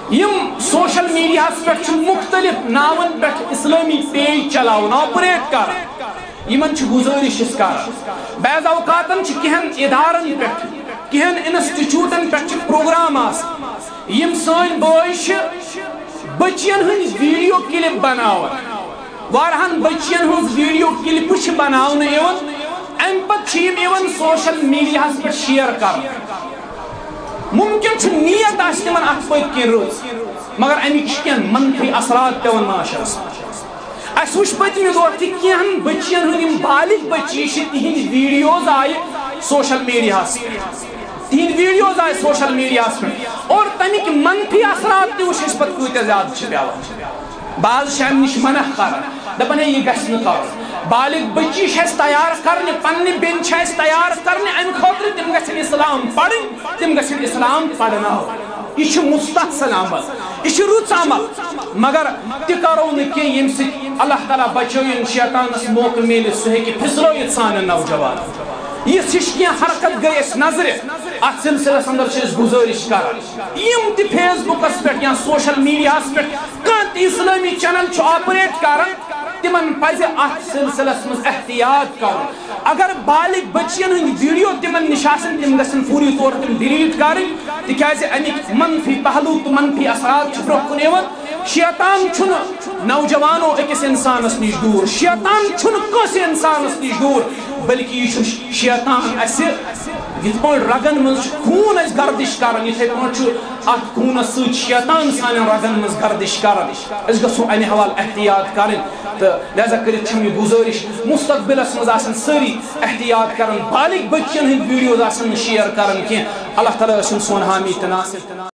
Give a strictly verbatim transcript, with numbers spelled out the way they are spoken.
M social media پہ مختلف ناون پہ اسلامی پیج چلاون آپریٹ کر یمن گزارش کر بعض اوقات کہن ادارن پہ کہن انسٹیٹیوٹن پہ پروگرام یم سن بوائے بچین ہند ویڈیو کلپ بناون وارہن بچین ہند ویڈیو کلپ بناون ام پتہ سوشل میڈیا پہ شیئر کر ممکن نیت آس تمن ات پت کن رز مگر امک کن منفی اثرات پیون معاشرس اس وچ پتمہ دور تہ کین بچین ہند بالغ بچی تہند ویڈیوز آئی سوشل میڈیا تہند ویڈیوز آئی سوشل میڈیا اور تمیک منفی اثرات تہ وچ پتہ کۭتیاہ زیادہ پیوان بعض ام نش منع کر دپان یہ گژھِ نہٕ کرُن بالغ بچی تیار کرنے پنہ بین تیار کرنے ام خاطر تم گھن اسلام پڑھن تم گھن اسلام پڑھنا یہ مستحسن عمل یہ رُت عمل مگر تہ کرو نہ کی یم سی اللہ تعالیٰ بچوین شیطانس موقع ملے سہ ہیکہ پھسرٲیِتھ سانٮ۪ن نوجوانن یِژھ ہِش کینٛہہ حرکت گئی اس نظرِ اتھ سلسلس اندر چھِ گزارش کران یم تہ فیس بکس پہ یا سوشل میڈیاہس پہ کانٛہہ تہ اسلامی چینل چھُ آپریٹ کران تمن پزِ ات سلسلس مز احتیاط کرن اگر بالغ بچین ہند ویڈیو تمن نش آسن تم گژھن فوری طور تم ڈیلیٹ کرن تکیازِ امیک منفی پہلو تو منفی اثرات چھ برونٛہہ کُن یوان شیطان چھُنہٕ نوجوانو أکِس انسانس نش دور شیطان چھُنہٕ کٲنٛسہِ انسانس نش دور بلکہ یہ چھُ شیطان اسہِ یِتھ پٲٹھۍ رگن مز خوٗن اسہِ گردش کران یِتھے پٲٹھۍ چھُ اتھ خوٗنس سۭتۍ شیطان سانٮ۪ن رگن مز گردش کران أسۍ گژھو امہِ حوالہٕ احتیاط کرٕنۍ تہٕ لہذا کٔرِتھ چھم یہِ گُزٲرِش مستقبلس مز آسن سٲری احتیاط کران بالغ بچین ہٕنٛدۍ ویڈیوز آسن نہٕ شیئر کران کینٛہہ اللہ تعالیٰ ٲسِن سون حامی تہٕ ناصر